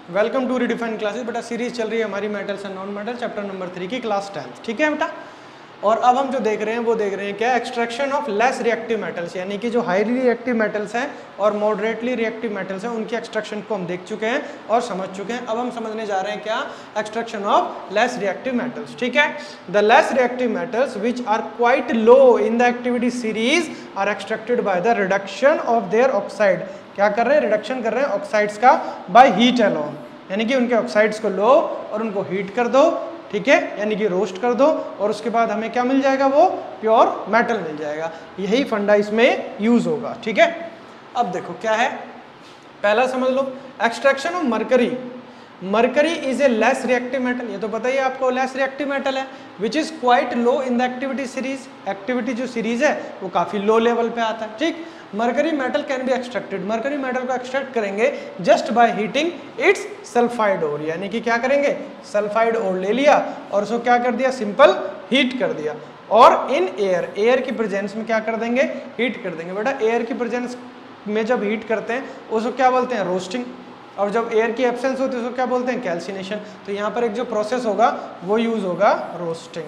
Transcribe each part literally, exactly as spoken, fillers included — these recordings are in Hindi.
Welcome to redefine classes. बेटा सीरीज चल रही है हमारी metals and non metal, chapter number three की, क्लास टेंथ। ठीक है बेटा। और अब हम जो देख रहे हैं वो देख रहे हैं क्या, extraction of less reactive metals, यानी कि जो हाईली रिएक्टिव मेटल्स हैं और मॉडरेटली रिएक्टिव मेटल्स हैं उनकी एक्सट्रैक्शन को हम देख चुके हैं और समझ चुके हैं। अब हम समझने जा रहे हैं क्या, extraction of less reactive metals. ठीक है। The less reactive metals which are quite low in the activity series are extracted by the reduction of their oxide. क्या कर रहे हैं, रिडक्शन कर रहे हैं ऑक्साइड्स का बाय हीट अलोन, यानी कि उनके ऑक्साइड्स को लो और उनको हीट कर दो। ठीक है, यानी कि रोस्ट कर दो और उसके बाद हमें क्या मिल जाएगा, वो प्योर मेटल मिल जाएगा। यही फंडा इसमें यूज होगा। ठीक है। अब देखो क्या है, पहला समझ लो, extraction of mercury. Mercury is a less reactive metal, ये तो पता ही आपको लेस रिएक्टिव मेटल है, which is quite low in the activity series. Activity जो सीरीज है वो काफी लो लेवल पे आता है। ठीक। Mercury metal can be extracted, mercury metal को एक्सट्रैक्ट करेंगे just by heating its sulphide ore, यानी कि क्या करेंगे, सल्फाइड ओर ले लिया और उसको क्या कर दिया, सिंपल हीट कर दिया। और इन एयर, एयर की प्रेजेंस में क्या कर देंगे, हीट कर देंगे। बेटा एयर की प्रेजेंस में जब हीट करते हैं उसको क्या बोलते हैं, रोस्टिंग। और जब एयर की एब्सेंस होती है उसको क्या बोलते हैं, कैल्सिनेशन। तो यहाँ पर एक जो प्रोसेस होगा वो यूज होगा रोस्टिंग।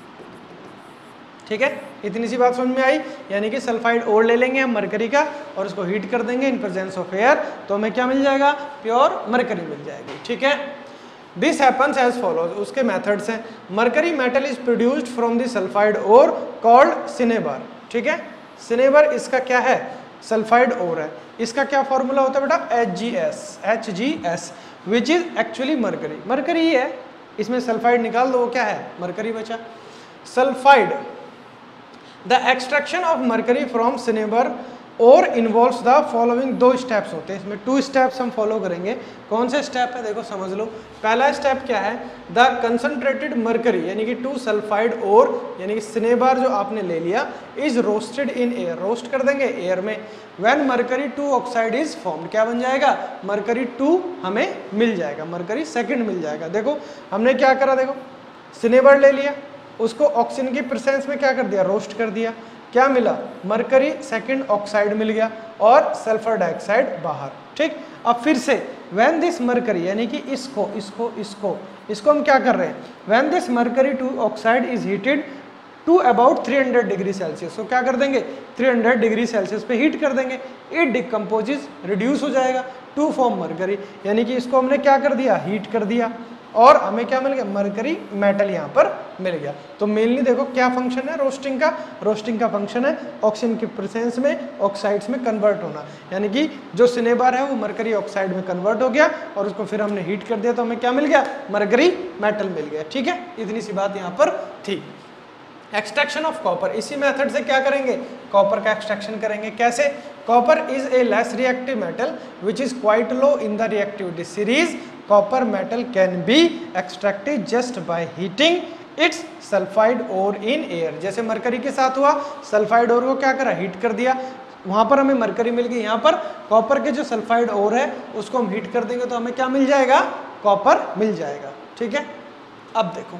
ठीक है, इतनी सी बात समझ में आई। यानी कि सल्फाइड ओर ले लेंगे हम मरकरी का और उसको हीट कर देंगे इन प्रेजेंस ऑफ एयर, तो हमें क्या मिल जाएगा, प्योर मरकरी मिल जाएगी। ठीक है। दिस हैपन्स एज फॉलोज, उसके मेथड्स हैं। Mercury metal is produced from the sulphide ore called cinnabar. ठीक है, सिनेबर इसका क्या है, सल्फाइड ओर है। इसका क्या फॉर्मूला होता है बेटा, H G S, H G S which is actually mercury. Mercury ही है, इसमें सल्फाइड निकाल दो, वो क्या है, मरकरी बचा। Sulphide, the extraction of mercury from cinnabar ore involves the following, दो स्टेप्स होते हैं इसमें, टू स्टेप्स हम फॉलो करेंगे। कौन से स्टेप है, देखो समझ लो। पहला स्टेप क्या है, द कंसंट्रेटेड मरकरी, यानी कि टू सल्फाइड और, यानी कि सिनेबार जो आपने ले लिया, is roasted in air, roast कर देंगे एयर में। When mercury two oxide is formed, क्या बन जाएगा, मरकरी टू हमें मिल जाएगा, मरकरी सेकेंड मिल जाएगा। देखो हमने क्या करा, देखो सिनेबर ले लिया, उसको ऑक्सीजन की प्रेजेंस में क्या कर दिया, रोस्ट कर दिया, क्या मिला, मरकरी सेकंड ऑक्साइड मिल गया और सल्फर डाइऑक्साइड बाहर। ठीक। अब फिर से व्हेन दिस मरकरी, यानी कि इसको इसको इसको इसको हम क्या कर रहे हैं, when this mercury two oxide is heated to about three hundred degree Celsius, तो क्या कर देंगे, थ्री हंड्रेड डिग्री सेल्सियस पे हीट कर देंगे। इट डिकम्पोजेज, रिड्यूस हो जाएगा टू फॉर्म मरकरी, यानी कि इसको हमने क्या कर दिया, हीट कर दिया और हमें क्या मिल गया, मरकरी मेटल यहाँ पर मिल गया। तो मेनली देखो क्या फंक्शन है रोस्टिंग का, रोस्टिंग का फंक्शन है ऑक्सीजन की प्रेजेंस में ऑक्साइड्स में कन्वर्ट होना, यानी कि जो सिनेबार है वो मरकरी ऑक्साइड में कन्वर्ट हो गया और उसको फिर हमने हीट कर दिया तो हमें क्या मिल गया, मरकरी मेटल मिल गया। ठीक है, इतनी सी बात यहाँ पर थी। एक्सट्रैक्शन ऑफ कॉपर, इसी मेथड से क्या करेंगे, कॉपर का एक्सट्रैक्शन करेंगे। कैसे, copper is a less reactive metal which is quite low in the reactivity series. Copper metal can be extracted just by heating its sulphide ore in air. जैसे मरकरी के साथ हुआ, सल्फाइड ओर को क्या करा, हीट कर दिया, वहां पर हमें मरकरी मिल गई। यहाँ पर कॉपर के जो सल्फाइड ओर है उसको हम हीट कर देंगे तो हमें क्या मिल जाएगा, कॉपर मिल जाएगा। ठीक है। अब देखो,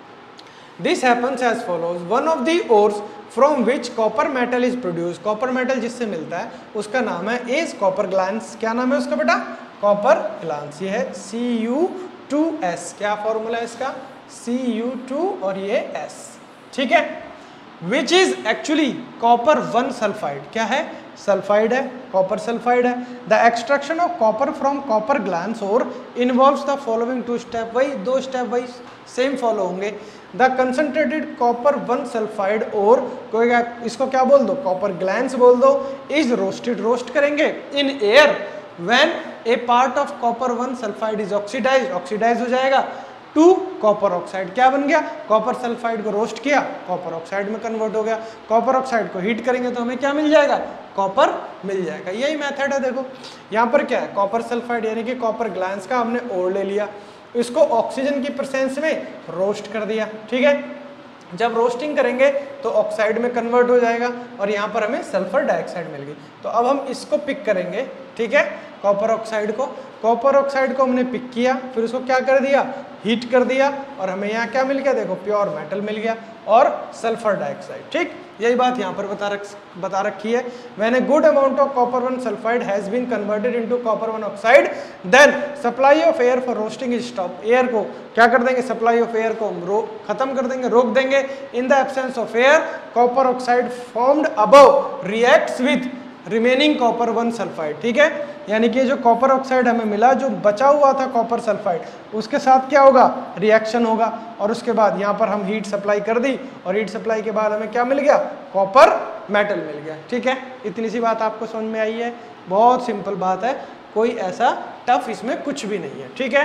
this happens as follows, one of the ores from which copper metal is produce, copper metal जिससे मिलता है उसका नाम है इज कॉपर ग्लांस। क्या नाम है उसका बेटा, कॉपर ग्लांस। ये है सी यू टू एस, क्या फॉर्मूला है इसका, सी यू टू और ये एस। ठीक है। Which is actually copper one sulphide, क्या है, सल्फाइड है, कॉपर सल्फाइड है। The extraction of copper from copper glance ore involves the following two step, वही दो स्टेप वही सेम फॉलो होंगे। The concentrated copper one sulphide ore, कोई इसको क्या बोल दो, कॉपर ग्लैंस बोल दो, इज रोस्टेड, रोस्ट करेंगे in air. When a part of copper one sulphide is oxidise, oxidise हो जाएगा टू कॉपर ऑक्साइड, क्या बन गया, कॉपर सल्फाइड को रोस्ट किया, कॉपर ऑक्साइड में कन्वर्ट हो गया। कॉपर ऑक्साइड को हीट करेंगे तो हमें क्या मिल जाएगा, कॉपर मिल जाएगा। यही मेथड है। देखो यहाँ पर क्या है, कॉपर सल्फाइड यानी कि कॉपर ग्लैंस का हमने ओर ले लिया, इसको ऑक्सीजन की प्रेजेंस में रोस्ट कर दिया। ठीक है, जब रोस्टिंग करेंगे तो ऑक्साइड में कन्वर्ट हो जाएगा और यहाँ पर हमें सल्फर डाइऑक्साइड मिल गई। तो अब हम इसको पिक करेंगे। ठीक है, कॉपर ऑक्साइड को कॉपर ऑक्साइड को हमने पिक किया, फिर उसको क्या कर दिया, हीट कर दिया, और हमें यहाँ क्या मिल गया, देखो प्योर मेटल मिल गया और सल्फर डाइऑक्साइड। ठीक, यही बात यहाँ पर बता रख बता रखी है। When a good amount of copper one sulphide has been converted into copper one oxide then supply of air for roasting is stop. Air को क्या कर देंगे, सप्लाई ऑफ एयर को हम रो खत्म कर देंगे, रोक देंगे। In the absence of air copper oxide formed above reacts with remaining copper one sulphide. ठीक है, यानी कि जो कॉपर ऑक्साइड हमें मिला, जो बचा हुआ था कॉपर सल्फाइड, उसके साथ क्या होगा, रिएक्शन होगा, और उसके बाद यहाँ पर हम हीट सप्लाई कर दी, और हीट सप्लाई के बाद हमें क्या मिल गया, कॉपर मेटल मिल गया। ठीक है, इतनी सी बात आपको समझ में आई है, बहुत सिंपल बात है, कोई ऐसा टफ इसमें कुछ भी नहीं है। ठीक है,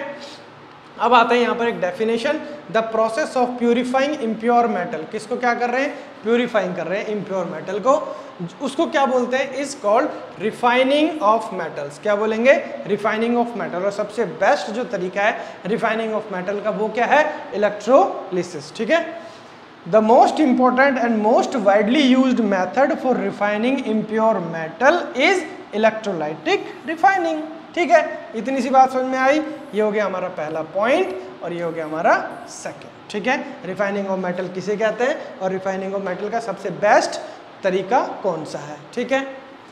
अब आता है यहाँ पर एक definition, the process of purifying impure metal. किसको क्या कर रहे हैं, प्यूरिफाइंग कर रहे हैं इम्प्योर मेटल को, उसको क्या बोलते हैं, is called refining of metals. क्या बोलेंगे, रिफाइनिंग ऑफ मेटल। और सबसे बेस्ट जो तरीका है रिफाइनिंग ऑफ मेटल का वो क्या है, इलेक्ट्रोलिसिस। ठीक है, the most important and most widely used method for refining impure metal is electrolytic refining. ठीक है, इतनी सी बात समझ में आई। ये हो गया हमारा पहला पॉइंट और ये हो गया हमारा सेकंड। ठीक है, रिफाइनिंग ऑफ मेटल किसे कहते हैं और रिफाइनिंग ऑफ मेटल का सबसे बेस्ट तरीका कौन सा है। ठीक है,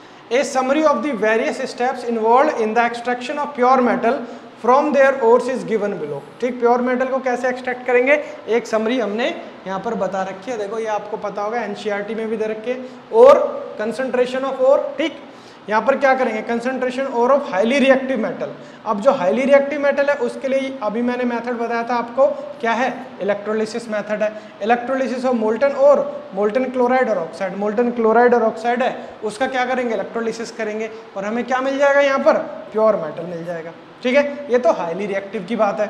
a summary of the various steps involve in the extraction of pure metal from their ores is given below. ठीक, प्योर मेटल को कैसे एक्सट्रैक्ट करेंगे, एक समरी हमने यहाँ पर बता रखी है। देखो ये आपको पता होगा, एनसीईआरटी में भी दे रखे, और कंसंट्रेशन ऑफ ओर। ठीक, यहाँ पर क्या करेंगे, कंसंट्रेशन और ऑफ हाईली रिएक्टिव मेटल। अब जो हाईली रिएक्टिव मेटल है उसके लिए अभी मैंने मेथड बताया था आपको, क्या है, इलेक्ट्रोलिसिस मेथड है। इलेक्ट्रोलिसिस ऑफ मोल्टन और मोल्टन क्लोराइड और ऑक्साइड, मोल्टन क्लोराइड और ऑक्साइड है, उसका क्या करेंगे, इलेक्ट्रोलिसिस करेंगे, और हमें क्या मिल जाएगा, यहाँ पर प्योर मेटल मिल जाएगा। ठीक है, ये तो हाईली रिएक्टिव की बात है।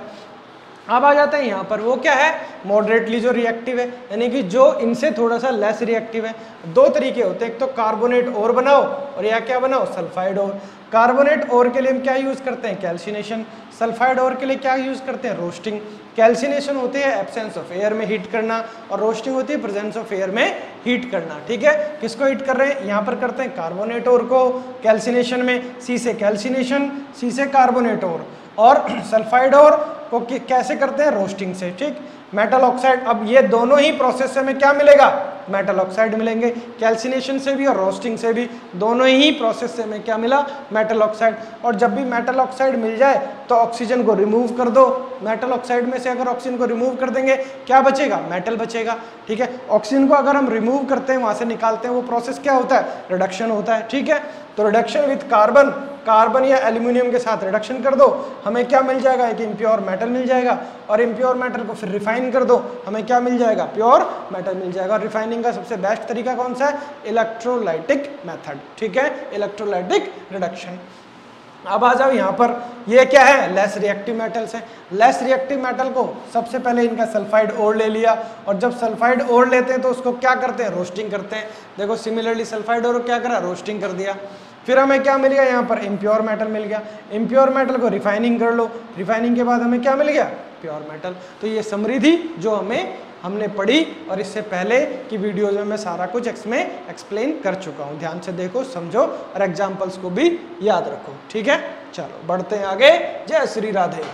अब आ जाते हैं यहाँ पर, वो क्या है, मॉडरेटली जो रिएक्टिव है, यानी कि जो इनसे थोड़ा सा लेस रिएक्टिव है। दो तरीके होते हैं, एक तो कार्बोनेट और बनाओ और या क्या बनाओ, सल्फाइड और। कार्बोनेट और के लिए हम क्या यूज करते हैं, कैल्सिनेशन। सल्फाइड और के लिए क्या यूज करते हैं, रोस्टिंग। कैल्सिनेशन होती है एब्सेंस ऑफ एयर में हीट करना, और रोस्टिंग होती है प्रेजेंस ऑफ एयर में हीट करना। ठीक है, किसको हीट कर रहे हैं, यहाँ पर करते हैं कार्बोनेट और को कैल्सिनेशन में, सी से कैल्सिनेशन, सी से कार्बोनेट और, और सल्फाइड और को कैसे करते हैं, रोस्टिंग से। ठीक, मेटल ऑक्साइड, अब ये दोनों ही प्रोसेस से हमें क्या मिलेगा, मेटल ऑक्साइड मिलेंगे, कैल्सिनेशन से भी और रोस्टिंग से भी, दोनों ही प्रोसेस से हमें क्या मिला, मेटल ऑक्साइड। और जब भी मेटल ऑक्साइड मिल जाए तो ऑक्सीजन को रिमूव कर दो, मेटल ऑक्साइड में से अगर ऑक्सीजन को रिमूव कर देंगे क्या बचेगा, मेटल बचेगा। ठीक है, ऑक्सीजन को अगर हम रिमूव करते हैं, वहां से निकालते हैं, वो प्रोसेस क्या होता है, रिडक्शन होता है। ठीक है, तो रिडक्शन विथ कार्बन, कार्बन या एल्यूमिनियम के साथ रिडक्शन कर दो, हमें क्या मिल जाएगा, एक इम्प्योर मेटल मिल जाएगा, और इम्प्योर मेटल को फिर रिफाइन कर दो, हमें क्या मिल जाएगा, प्योर मेटल मिल जाएगा। और रिफाइनिंग का सबसे बेस्ट तरीका कौन सा है, इलेक्ट्रोलाइटिक मेथड। ठीक है, इलेक्ट्रोलाइटिक रिडक्शन। अब आ जाओ यहाँ पर, ये क्या है, लेस रिएक्टिव मेटल्स है। लेस रिएक्टिव मेटल को सबसे पहले इनका सल्फाइड ओर ले लिया, और जब सल्फाइड ओर लेते हैं तो उसको क्या करते हैं, रोस्टिंग करते हैं। देखो सिमिलरली सल्फाइड ओर क्या करा, रोस्टिंग कर दिया, फिर हमें क्या मिल गया, यहाँ पर इम्प्योर मेटल मिल गया। इम्प्योर मेटल को रिफाइनिंग कर लो, रिफाइनिंग के बाद हमें क्या मिल गया, प्योर मेटल। तो ये समरी थी जो हमें हमने पढ़ी, और इससे पहले की वीडियोज में मैं सारा कुछ इसमें एक्सप्लेन कर चुका हूँ। ध्यान से देखो, समझो, और एग्जाम्पल्स को भी याद रखो। ठीक है, चलो बढ़ते हैं आगे। जय Shri Radhe.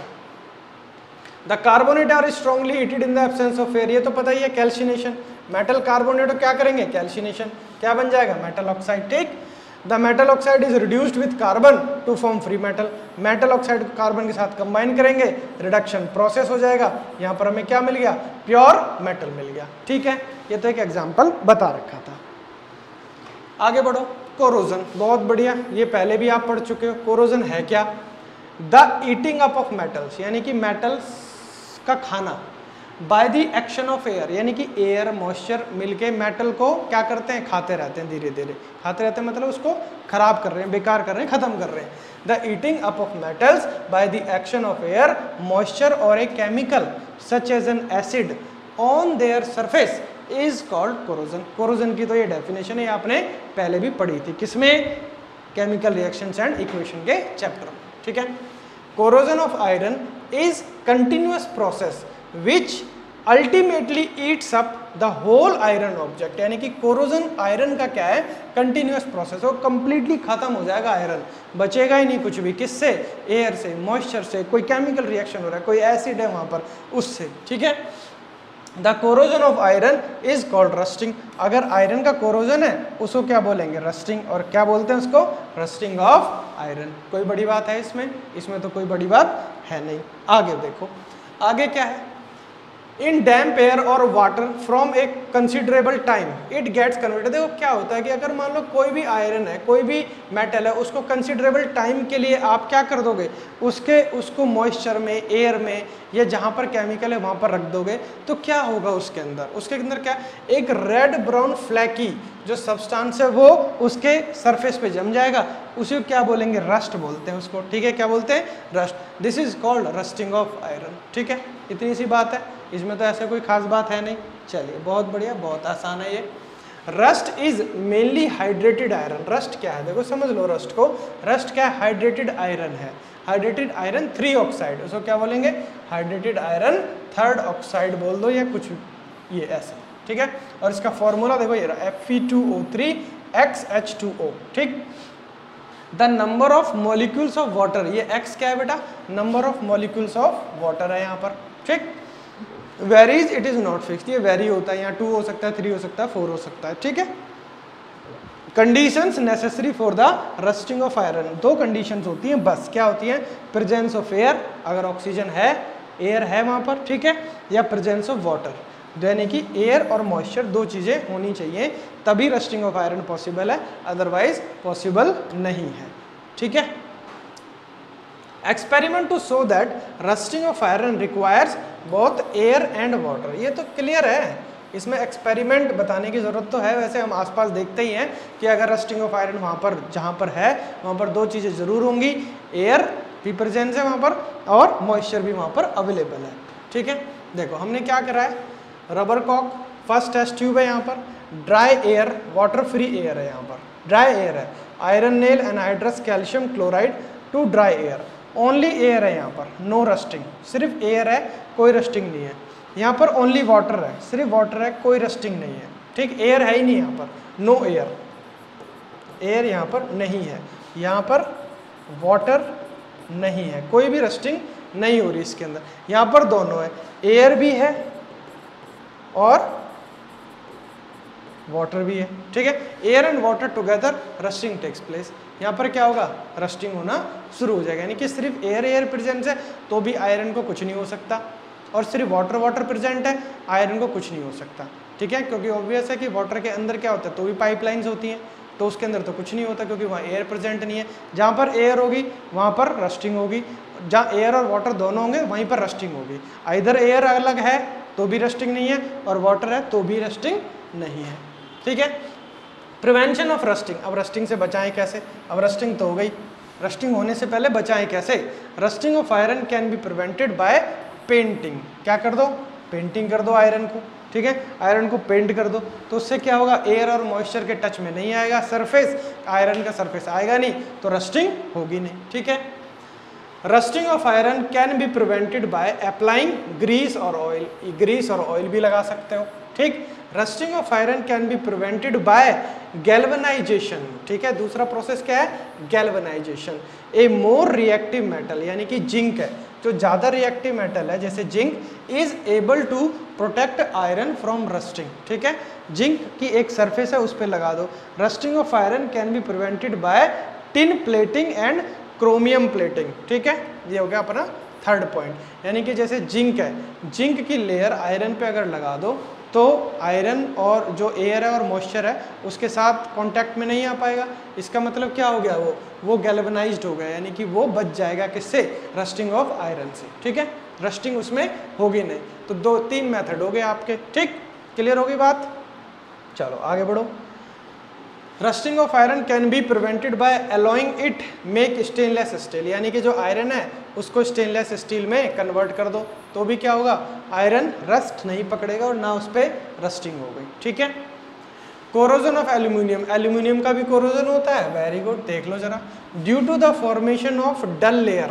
The carbonate are strongly heated in the absence of air, ये तो पता ही है, कैल्सिनेशन। मेटल कार्बोनेट क्या करेंगे, कैल्सिनेशन, क्या बन जाएगा, मेटल ऑक्साइड। ठीक, the metal oxide is reduced with carbon to form free metal. Metal oxide को कार्बन के साथ कंबाइन करेंगे, रिडक्शन प्रोसेस हो जाएगा, यहाँ पर हमें क्या मिल गया, प्योर मेटल मिल गया। ठीक है, ये तो एक एग्जांपल बता रखा था। आगे बढ़ो, कोरोजन, बहुत बढ़िया, ये पहले भी आप पढ़ चुके हो। कोरोजन है क्या, the eating up of metals, यानी कि मेटल्स का खाना, by the action of air, यानी कि एयर मॉइस्चर मिलके मेटल को क्या करते हैं, खाते रहते हैं, धीरे धीरे खाते रहते हैं, मतलब उसको खराब कर रहे हैं, बेकार कर रहे हैं, खत्म कर रहे हैं। The eating up of metals by the action of air moisture or a chemical such as an acid on their surface is called corrosion. Corrosion की तो ये डेफिनेशन है, आपने पहले भी पढ़ी थी, किसमें, केमिकल रिएक्शंस एंड इक्वेशन के चैप्टर में। ठीक है, corrosion of iron is continuous process which ultimately eats up the whole iron object, यानी कि कोरोजन आयरन का क्या है, कंटिन्यूअस प्रोसेस, वो कंप्लीटली खत्म हो जाएगा आयरन, बचेगा ही नहीं कुछ भी, किससे, एयर से, मॉइस्चर से, कोई केमिकल रिएक्शन हो रहा है, कोई एसिड है वहां पर, उससे, ठीक है। The corrosion of iron is called rusting, अगर आयरन का कोरोजन है उसको क्या बोलेंगे, रस्टिंग, और क्या बोलते हैं उसको, रस्टिंग ऑफ आयरन। कोई बड़ी बात है इसमें, इसमें तो कोई बड़ी बात है नहीं। आगे देखो, आगे क्या है, इन डैम्प एयर और water from a considerable time it gets converted. देखो क्या होता है कि अगर मान लो कोई भी आयरन है, कोई भी मेटल है, उसको कंसिडरेबल टाइम के लिए आप क्या कर दोगे, उसके उसको मॉइस्चर में, एयर में, या जहाँ पर केमिकल है वहाँ पर रख दोगे, तो क्या होगा उसके अंदर, उसके अंदर क्या, एक रेड ब्राउन फ्लैकी जो सब्सटेंस है वो उसके सरफेस पे जम जाएगा, उसी को क्या बोलेंगे, रस्ट बोलते हैं उसको, ठीक है, क्या बोलते हैं, rust. This is called rusting of iron, ठीक है, इतनी सी बात है, इसमें तो ऐसे कोई खास बात है नहीं। चलिए, बहुत बढ़िया, बहुत आसान है ये। Rust is mainly hydrated iron, rust क्या है, देखो समझ लो रस्ट को, रस्ट क्या है, हाइड्रेटेड आयरन है, हाइड्रेटेड आयरन थ्री ऑक्साइड, उसको क्या बोलेंगे, हाइड्रेटेड आयरन थर्ड ऑक्साइड बोल दो या कुछ, ये ऐसा, ठीक है। और इसका फॉर्मूला देखो ये रहा, F E two O three X H two O, ठीक। The number of molecules of water, ये एक्स क्या है बेटा, number of molecules of water है यहाँ पर, ठीक। Varies it is not fixed, ये वेरी होता है, यहाँ टू हो सकता है, थ्री हो सकता है, फोर हो सकता है, ठीक है। Conditions necessary for the rusting of iron, दो कंडीशंस होती हैं बस, क्या होती हैं, प्रेजेंस ऑफ एयर, अगर ऑक्सीजन है, एयर है वहाँ पर, ठीक है, या प्रेजेंस ऑफ वाटर, यानी कि एयर और मॉइस्चर दो चीज़ें होनी चाहिए, तभी रस्टिंग ऑफ आयरन पॉसिबल है, अदरवाइज पॉसिबल नहीं है, ठीक है। Experiment to show that rusting of iron requires both air and water, ये तो क्लियर है, इसमें एक्सपेरिमेंट बताने की ज़रूरत तो है, वैसे हम आसपास देखते ही हैं कि अगर रस्टिंग ऑफ आयरन वहाँ पर जहाँ पर है वहाँ पर दो चीज़ें ज़रूर होंगी, एयर भी प्रेजेंस है वहाँ पर और मॉइस्चर भी वहाँ पर अवेलेबल है, ठीक है। देखो हमने क्या करा है, रबर कॉक, फर्स्ट टेस्ट ट्यूब है यहाँ पर, dry air, water free air है यहाँ पर, ड्राई एयर है, iron nail anhydrous calcium chloride to dry air, only air है यहाँ पर, नो रस्टिंग, सिर्फ एयर है, कोई रस्टिंग नहीं है। यहाँ पर ओनली वाटर है, सिर्फ वाटर है, कोई रस्टिंग नहीं है, ठीक, एयर है ही नहीं यहाँ पर, नो एयर, एयर यहाँ पर नहीं है, यहाँ पर वाटर नहीं है, कोई भी रस्टिंग नहीं हो रही इसके अंदर, यहाँ पर दोनों है, एयर भी है और वाटर भी है, ठीक है। Air and water together rusting takes place, यहाँ पर क्या होगा, रस्टिंग होना शुरू हो जाएगा, यानी कि सिर्फ एयर एयर प्रेजेंट है तो भी आयरन को कुछ नहीं हो सकता, और सिर्फ वाटर वाटर प्रेजेंट है, आयरन को कुछ नहीं हो सकता, ठीक है, क्योंकि ऑब्वियस है कि वाटर के अंदर क्या होता है, तो भी पाइपलाइंस होती हैं, तो उसके अंदर तो कुछ नहीं होता क्योंकि वहाँ एयर प्रेजेंट नहीं है। जहाँ पर एयर होगी वहाँ पर रस्टिंग होगी, जहाँ एयर और वाटर दोनों होंगे वहीं पर रस्टिंग होगी, इधर एयर अलग है तो भी रस्टिंग नहीं है और वाटर है तो भी रस्टिंग नहीं है, ठीक है। प्रिवेंशन ऑफ रस्टिंग, अब रस्टिंग से बचाएं कैसे, अब रस्टिंग तो हो गई, रस्टिंग होने से पहले बचाएं कैसे, rusting of iron can be prevented by painting, क्या कर दो, पेंटिंग कर दो आयरन को, ठीक है, आयरन को पेंट कर दो, तो उससे क्या होगा, एयर और मॉइस्चर के टच में नहीं आएगा, सरफेस, आयरन का सरफेस आएगा नहीं तो रस्टिंग होगी नहीं, ठीक है। Rusting of iron can be prevented by applying grease और ऑयल, ग्रीस और ऑयल भी लगा सकते हो, ठीक। Rusting of iron can be prevented by galvanisation, ठीक है, दूसरा प्रोसेस क्या है, galvanisation, a more reactive metal, यानी कि जिंक है, जो ज़्यादा रिएक्टिव मेटल है जैसे zinc, is able to protect iron from rusting, ठीक है, जिंक की एक सरफेस है उस पर लगा दो। Rusting of iron can be prevented by tin plating and chromium plating, ठीक है, ये हो गया अपना थर्ड पॉइंट, यानी कि जैसे जिंक है, जिंक की लेयर आयरन पे अगर लगा दो तो आयरन और जो एयर है और मॉइस्चर है उसके साथ कांटेक्ट में नहीं आ पाएगा, इसका मतलब क्या हो गया, वो वो गैल्वेनाइज्ड हो गया, यानी कि वो बच जाएगा किससे, रस्टिंग ऑफ आयरन से, ठीक है, रस्टिंग उसमें होगी नहीं। तो दो तीन मेथड हो गए आपके, ठीक, क्लियर होगी बात, चलो आगे बढ़ो। Rusting of iron can be prevented by alloying it make stainless steel, यानी कि जो आयरन है उसको स्टेनलेस स्टील में कन्वर्ट कर दो तो भी क्या होगा, आयरन रस्ट नहीं पकड़ेगा और ना उस पर रस्टिंग हो गई, ठीक है। कोरोजन ऑफ एल्यूमिनियम, एल्यूमिनियम का भी कोरोजन होता है, वेरी गुड, देख लो जरा, due to the formation of dull layer,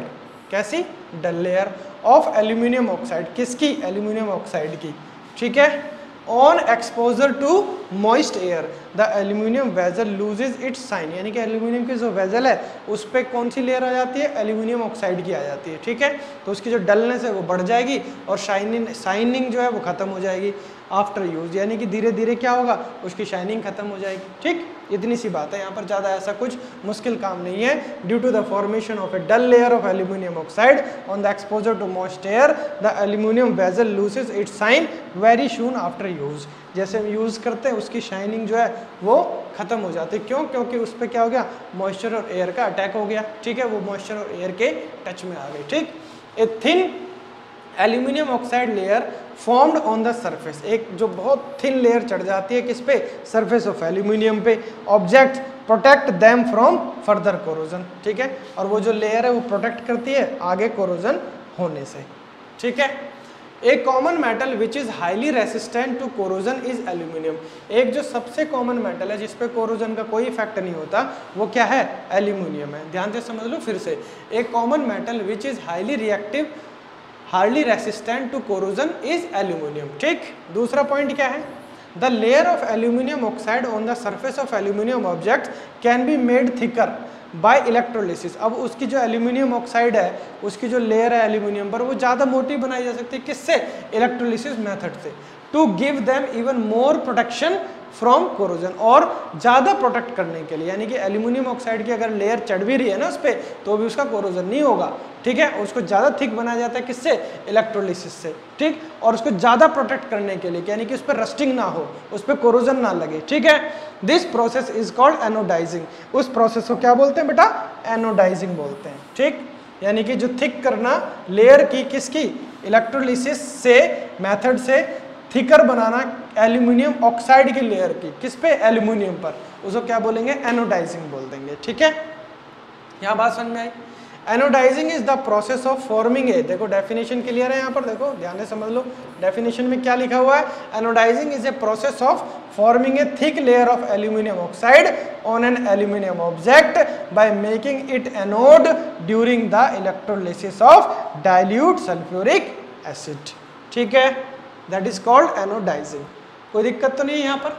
कैसी? Dull layer of aluminium oxide, किसकी? एल्यूमिनियम ऑक्साइड की, ठीक है। On exposure to moist air the aluminium vessel loses its shine, यानी कि एल्यूमिनियम की जो वेजल है उस पर कौन सी लेयर आ जाती है? एल्यूमिनियम ऑक्साइड की आ जाती है, ठीक है। तो उसकी जो डलनेस है वो बढ़ जाएगी और शाइनिंग शाइनिंग जो है वो खत्म हो जाएगी आफ्टर यूज, यानी कि धीरे धीरे क्या होगा? उसकी शाइनिंग खत्म हो जाएगी, ठीक। इतनी सी बात है, यहाँ पर ज़्यादा ऐसा कुछ मुश्किल काम नहीं है। Due to the formation of a dull layer of aluminium oxide on the exposure to moist air the aluminium vessel loses its shine very soon after use, जैसे हम यूज़ करते हैं उसकी शाइनिंग जो है वो खत्म हो जाती है। क्यों? क्योंकि उस पर क्या हो गया? मॉइस्चर और एयर का अटैक हो गया, ठीक है, वो मॉइस्चर और एयर के टच में आ गई, ठीक। A thin aluminium oxide layer formed on the surface, एक जो बहुत थिन लेयर चढ़ जाती है किस पे? सरफेस ऑफ एल्यूमिनियम पे। Object protect them from further corrosion, ठीक है, और वो जो लेयर है वो प्रोटेक्ट करती है आगे कोरोजन होने से, ठीक है। A common metal which is highly resistant to corrosion is aluminium, एक जो सबसे कॉमन मेटल है जिसपे कोरोजन का कोई इफेक्ट नहीं होता वो क्या है? एल्यूमिनियम है। ध्यान से समझ लो फिर से, एक common metal which is highly reactive hardly resistant to corrosion is aluminium, ठीक। दूसरा पॉइंट क्या है? The layer of aluminium oxide on the surface of aluminium object can be made thicker by electrolysis, अब उसकी जो एल्यूमिनियम ऑक्साइड है उसकी जो लेयर है एल्यूमिनियम पर वो ज़्यादा मोटी बनाई जा सकती है, किससे? इलेक्ट्रोलिसिस मेथड से। To give them even more protection from corrosion, और ज़्यादा प्रोटेक्ट करने के लिए, यानी कि एल्यूमिनियम ऑक्साइड की अगर लेयर चढ़ भी रही है ना उस पर तो भी उसका कोरोजन नहीं होगा, ठीक है। उसको ज़्यादा थिक बनाया जाता है किससे? इलेक्ट्रोलिसिस से, ठीक। और उसको ज़्यादा प्रोटेक्ट करने के लिए, यानी कि उस पर रस्टिंग ना हो, उस पर कोरोजन ना लगे, ठीक है। This process is called anodising, उस प्रोसेस को क्या बोलते हैं बेटा? एनोडाइजिंग बोलते हैं, ठीक। यानी कि जो थिक करना लेयर की, किसकी? इलेक्ट्रोलिसिस से मेथड से थिकर बनाना एल्यूमिनियम ऑक्साइड की लेयर की, किस पे? एल्यूमिनियम पर, उसको क्या बोलेंगे? एनोडाइजिंग बोल देंगे, ठीक है। यहाँ बात समझ में आई? Anodising is the process of forming a, देखो डेफिनेशन क्लियर है यहाँ पर, देखो ध्यान से समझ लो डेफिनेशन में क्या लिखा हुआ है। Anodising is a process of forming a thick layer of aluminium oxide on an aluminium object by making it anode during the electrolysis of dilute sulphuric acid, ठीक है। That is called anodising. कोई दिक्कत तो नहीं है यहाँ पर?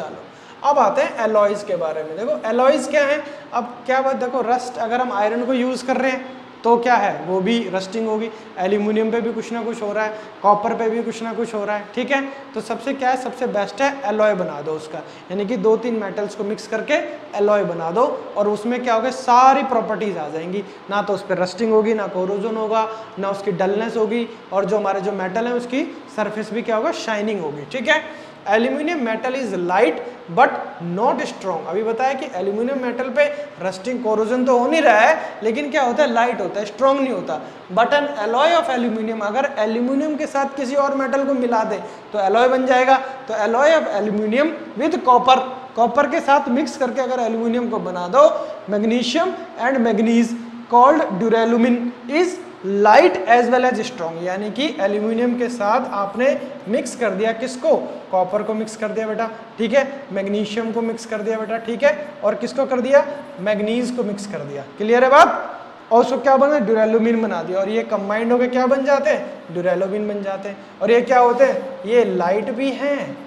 चलो अब आते हैं एलॉयज के बारे में। देखो एलॉयज क्या है? अब क्या बात, देखो रस्ट, अगर हम आयरन को यूज़ कर रहे हैं तो क्या है? वो भी रस्टिंग होगी। एल्यूमिनियम पे भी कुछ ना कुछ हो रहा है, कॉपर पे भी कुछ ना कुछ हो रहा है, ठीक है। तो सबसे क्या है? सबसे बेस्ट है एलॉय बना दो उसका, यानी कि दो तीन मेटल्स को मिक्स करके एलॉय बना दो और उसमें क्या होगा? सारी प्रॉपर्टीज आ जाएंगी, ना तो उस पर रस्टिंग होगी, ना कोरोजन होगा, ना उसकी डलनेस होगी, और जो हमारे जो मेटल है उसकी सरफेस भी क्या होगा? शाइनिंग होगी, ठीक है। Aluminium metal is light but not strong, अभी बताया कि एल्यूमिनियम मेटल पे रस्टिंग कोरोजन तो हो नहीं रहा है, लेकिन क्या होता है? लाइट होता है, स्ट्रॉन्ग नहीं होता। But an alloy of aluminium, अगर एल्यूमिनियम के साथ किसी और मेटल को मिला दे तो एलॉय बन जाएगा। तो alloy of aluminium with copper, copper के साथ मिक्स करके अगर एल्यूमिनियम को बना दो, magnesium and manganese called duralumin is light as well as strong, यानी कि एल्यूमिनियम के साथ आपने मिक्स कर दिया, किसको? कॉपर को मिक्स कर दिया बेटा, ठीक है। मैग्नीशियम को मिक्स कर दिया बेटा, ठीक है। और किसको कर दिया? मैग्नीज को मिक्स कर दिया। क्लियर है बात? और उसको क्या बना? ड्यूरेलुमिन बना दिया, और ये कंबाइंड होकर क्या बन जाते हैं? ड्यूरेलुमिन बन जाते हैं। और ये क्या होते हैं? ये लाइट भी हैं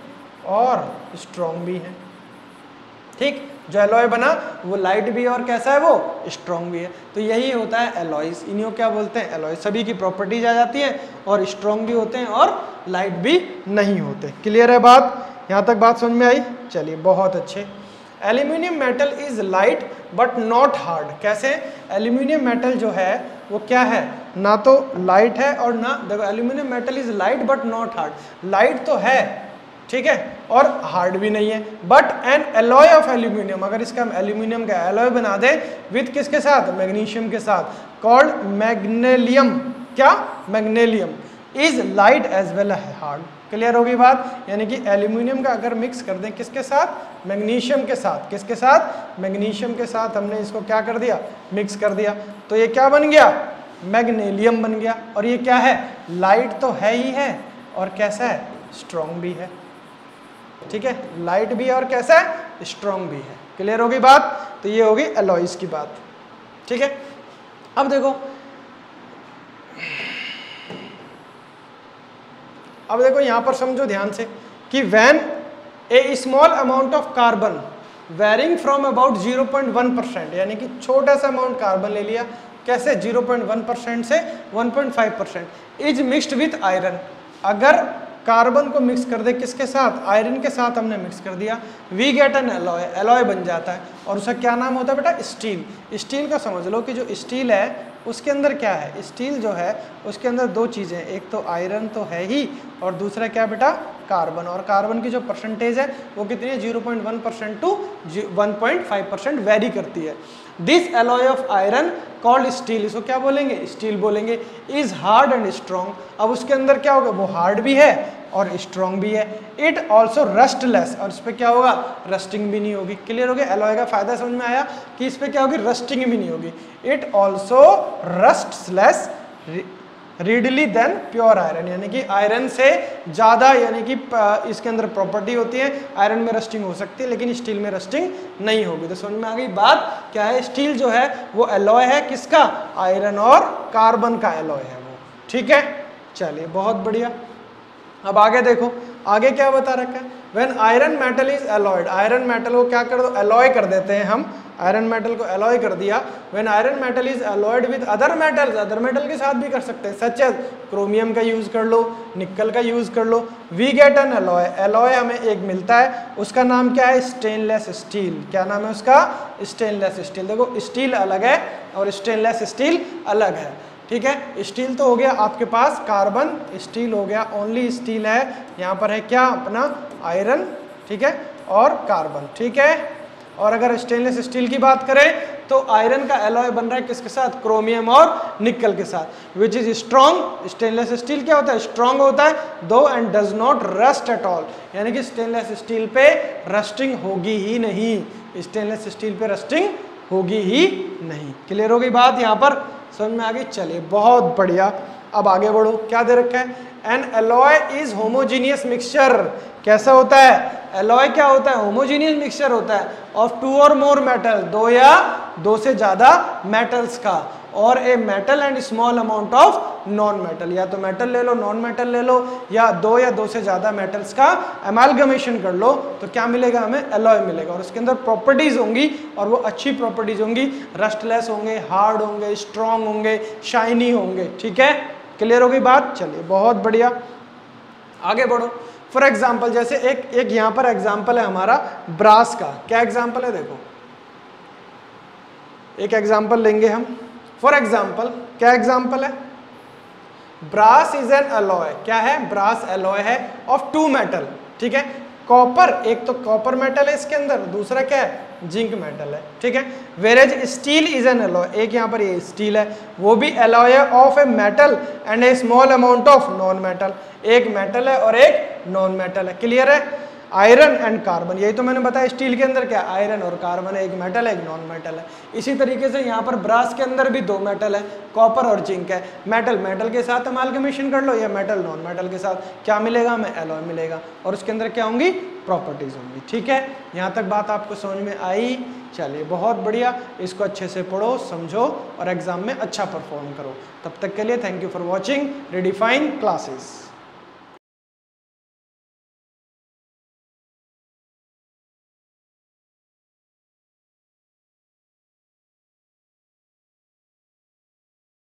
और स्ट्रॉन्ग भी हैं, ठीक। जो एलॉय बना वो लाइट भी है और कैसा है? वो स्ट्रॉन्ग भी है। तो यही होता है एलॉयज, इन्हीं को क्या बोलते हैं? एलॉय। सभी की प्रॉपर्टीज आ जाती है और स्ट्रॉन्ग भी होते हैं और लाइट भी नहीं होते। क्लियर है बात? यहाँ तक बात समझ में आई? चलिए बहुत अच्छे। Aluminium metal is light but not hard, कैसे? एल्यूमिनियम मेटल जो है वो क्या है? ना तो लाइट है और ना, देखो aluminium metal is light but not hard, light तो है, ठीक है, और हार्ड भी नहीं है। But an alloy of aluminium, अगर इसका हम एल्यूमिनियम का एलॉय बना दें विद किसके साथ? मैग्नीशियम के साथ, कॉल्ड मैग्नेलियम, क्या? Magnalium is light as well hard. Clear होगी बात? यानी कि एल्यूमिनियम का अगर मिक्स कर दें किसके साथ? मैग्नीशियम के साथ। किसके साथ? मैग्नीशियम के साथ हमने इसको क्या कर दिया? मिक्स कर दिया, तो ये क्या बन गया? मैग्नेलियम बन गया। और ये क्या है? लाइट तो है ही है और कैसा है? स्ट्रॉन्ग भी है, ठीक है। लाइट भी है और कैसा है? स्ट्रॉन्ग भी है। क्लियर होगी बात? तो ये होगी एलॉयज की बात, ठीक है। अब देखो अब देखो यहाँ पर समझो ध्यान से कि when a small amount of carbon varying from about zero point one percent, यानी कि छोटा सा अमाउंट कार्बन ले लिया, कैसे ज़ीरो पॉइंट वन परसेंट से one point five percent, is mixed with iron, अगर कार्बन को मिक्स कर दे किसके साथ, आयरन के साथ हमने मिक्स कर दिया, we get an alloy, alloy बन जाता है। और उसका क्या नाम होता है बेटा, स्टील। स्टील का समझ लो कि जो स्टील है उसके अंदर क्या है, स्टील जो है उसके अंदर दो चीज़ें, एक तो आयरन तो है ही और दूसरा क्या बेटा, कार्बन। और कार्बन की जो परसेंटेज है वो कितनी है, zero point one percent to one point five percent vary करती है। This alloy of iron called steel, इसको क्या बोलेंगे, स्टील बोलेंगे। इज हार्ड एंड स्ट्रॉन्ग, अब उसके अंदर क्या होगा, वो हार्ड भी है और स्ट्रॉन्ग भी है। इट ऑल्सो रस्टलेस, और इस पर क्या होगा, रस्टिंग भी नहीं होगी। क्लियर हो गया, एलॉय का फायदा समझ में आया कि इस पर क्या होगी, रस्टिंग भी नहीं होगी। It also rustless readily than pure iron, यानी कि आयरन से ज़्यादा, यानी कि इसके अंदर प्रॉपर्टी होती है, आयरन में रस्टिंग हो सकती है लेकिन स्टील में रस्टिंग नहीं होगी। तो समझ में आ गई बात, क्या है, स्टील जो है वो एलॉय है किसका, आयरन और कार्बन का एलॉय है वो। ठीक है, चलिए बहुत बढ़िया। अब आगे देखो, आगे क्या बता रखा है, when iron metal is alloyed, iron metal को क्या कर दो, एलॉय कर देते हैं हम, आयरन मेटल को एलॉय कर दिया। When iron metal is alloyed with other metals, other metal के साथ भी कर सकते हैं, सच एज क्रोमियम का यूज कर लो, निकल का यूज कर लो। We get an alloy, alloy हमें एक मिलता है, उसका नाम क्या है, स्टेनलेस स्टील। क्या नाम है उसका, स्टेनलेस स्टील। देखो स्टील अलग है और स्टेनलेस स्टील अलग है। ठीक है, स्टील तो हो गया आपके पास कार्बन, स्टील हो गया ओनली स्टील है, यहाँ पर है क्या अपना आयरन, ठीक है, और कार्बन। ठीक है, और अगर स्टेनलेस स्टील की बात करें तो आयरन का एलॉय बन रहा है किसके साथ, क्रोमियम और निकल के साथ, which is strong. Stainless steel क्या होता है, स्ट्रॉन्ग होता है, though and does not rust at all, यानी कि स्टेनलेस स्टील पे रस्टिंग होगी ही नहीं, स्टेनलेस स्टील पे रस्टिंग होगी ही नहीं। क्लियर हो गई बात, यहाँ पर समझ में आ गई। चलिए बहुत बढ़िया, अब आगे बढ़ो, क्या दे रखा है, an alloy is homogeneous mixture. कैसा होता है, एलॉय क्या होता है, होमोजीनियस मिक्सचर होता है ऑफ टू और मोर मेटल, दो या दो से ज्यादा मेटल्स का, और a metal and small amount of non metal, या तो मेटल ले लो, नॉन मेटल ले लो, या दो या दो से ज्यादा मेटल्स का अमालगमेशन कर लो, तो क्या मिलेगा हमें, एलॉय मिलेगा। और उसके अंदर प्रॉपर्टीज होंगी और वो अच्छी प्रॉपर्टीज होंगी, रस्टलेस होंगे, हार्ड होंगे, स्ट्रॉन्ग होंगे, शाइनी होंगे। ठीक है, क्लियर हो गई बात। चलिए बहुत बढ़िया, आगे बढ़ो। फॉर एग्जाम्पल, जैसे एक एक यहां पर एग्जाम्पल है हमारा ब्रास का। क्या एग्जाम्पल है, देखो एक एग्जाम्पल लेंगे हम। फॉर एग्जाम्पल, क्या एग्जाम्पल है, ब्रास इज एन एलॉय। क्या है, ब्रास एलॉय है ऑफ टू मेटल। ठीक है, कॉपर, एक तो कॉपर मेटल है इसके अंदर, दूसरा क्या है, जिंक मेटल है। ठीक है, whereas steel is an alloy, एक यहाँ पर ये स्टील है, वो भी एलॉय है of a metal and a small amount of non metal, एक मेटल है और एक नॉन मेटल है। क्लियर है, आयरन एंड कार्बन, यही तो मैंने बताया, स्टील के अंदर क्या, आयरन और कार्बन है, एक मेटल है एक नॉन मेटल है। इसी तरीके से यहाँ पर ब्रास के अंदर भी दो मेटल है, कॉपर और जिंक है। मेटल मेटल के साथ अमालगमेशन कर लो, या मेटल नॉन मेटल के साथ, क्या मिलेगा हमें, एलॉय मिलेगा, और उसके अंदर क्या होंगी, प्रॉपर्टीज होंगी। ठीक है, यहाँ तक बात आपको समझ में आई। चलिए बहुत बढ़िया, इसको अच्छे से पढ़ो, समझो और एग्जाम में अच्छा परफॉर्म करो। तब तक के लिए thank you for watching Redefine classes.